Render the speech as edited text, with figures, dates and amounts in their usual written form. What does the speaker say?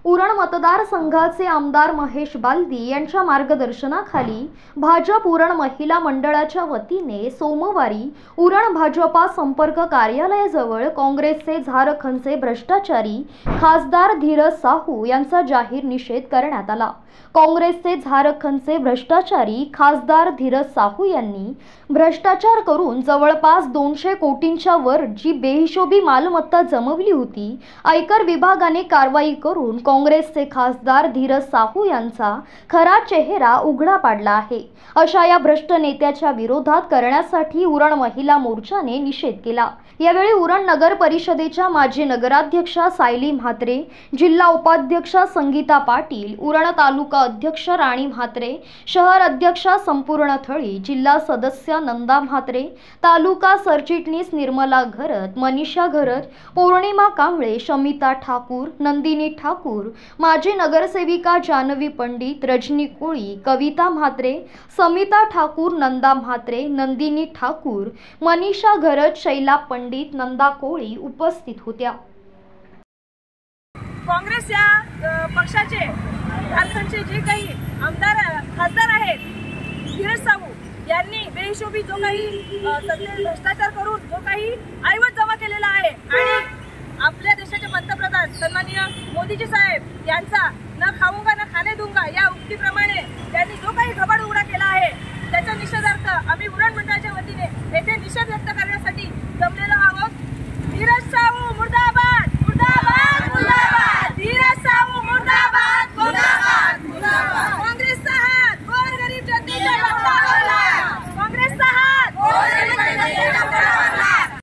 उरण मतदारसंघाचे आमदार महेश बालदी यांच्या मार्गदर्शनाखाली भाजप उरण महिला मंडळाच्या वतीने सोमवारी उरण भाजपा संपर्क कार्यालयाजवळ काँग्रेसचे झारखंडचे भ्रष्टाचारी खासदार धीरज साहू यांचा जाहीर निषेध करण्यात आला। काँग्रेसचे झारखंडचे भ्रष्टाचारी खासदार धीरज साहू यांनी भ्रष्टाचार करून जवळपास 200 कोटींच्या वर जी बेहिशोबी मालमत्ता जमवली होती, आयकर विभागाने कारवाई करून काँग्रेसचे खासदार धीरज साहू यांचा खरा चेहरा उघडा पाडला आहे। अशा या भ्रष्ट नेत्याच्या विरोधात करण्यासाठी उरण महिला मोर्चाने निषेध केला। यावेळी उरण नगर परिषदेच्या माजी नगराध्यक्षा सायली म्हात्रे, जिल्हा उपाध्यक्षा संगीता पाटील, उरण तालुका अध्यक्ष राणी म्हात्रे, शहर अध्यक्षा संपूर्ण थळी, जिल्हा सदस्य नंदा म्हात्रे, तालुका सरचिटणीस निर्मला घरत, मनीषा घरत, पौर्णिमा कांबळे, शमिता ठाकूर, नंदिनी ठाकूर, माजी नगरसेविका जानवी पंडित, रजनी कोळी, कविता म्हात्रे, समिता ठाकूर, नंदा म्हात्रे, नंदिनी ठाकूर, मनीषा घरत, शैला पंडित, नंदा कोळी उपस्थित होत्या। काँग्रेस या पक्षाचे झारखंडचे जे काही आमदार खासदार आहेत, धीरज साहू यांनी बेहिशोबी जो काही सत्तेत भ्रष्टाचार करून जो काही ऐवज जमा केलेला आहे आणि आपल्या देशाचे पंतप्रधान सन्माननीय मोदीजी साहेब यांचा न खाऊंगा न खाने दूंगा या उक्तीप्रमाणे